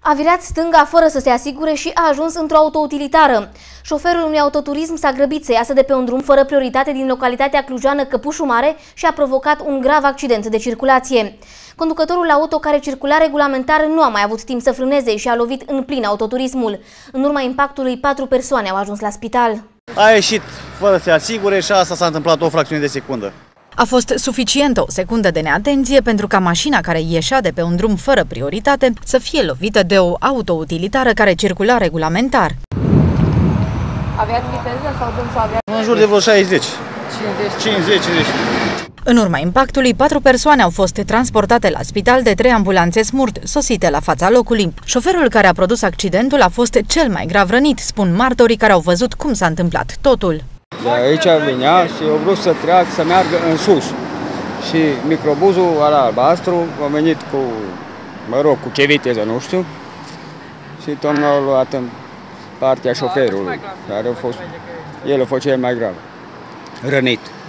A virat stânga fără să se asigure și a ajuns într-o autoutilitară. Șoferul unui autoturism s-a grăbit să iasă de pe un drum fără prioritate din localitatea clujană Căpușul Mare și a provocat un grav accident de circulație. Conducătorul auto, care circula regulamentar, nu a mai avut timp să frâneze și a lovit în plin autoturismul. În urma impactului, 4 persoane au ajuns la spital. A ieșit fără să se asigure și asta s-a întâmplat o fracțiune de secundă. A fost suficientă o secundă de neatenție pentru ca mașina care ieșea de pe un drum fără prioritate să fie lovită de o autoutilitară care circula regulamentar. Aveați viteză sau dânsul avea? În jur de vreo 60. 50. În urma impactului, 4 persoane au fost transportate la spital de 3 ambulanțe SMURT, sosite la fața locului. Șoferul care a produs accidentul a fost cel mai grav rănit, spun martorii care au văzut cum s-a întâmplat totul. De aici venea și eu vrut să treacă, să meargă în sus. Și microbuzul ăla albastru a venit cu, cu ce viteză, nu știu. Și tocmai a luat în partea șoferului, care a fost, el a fost cel mai grav, rănit.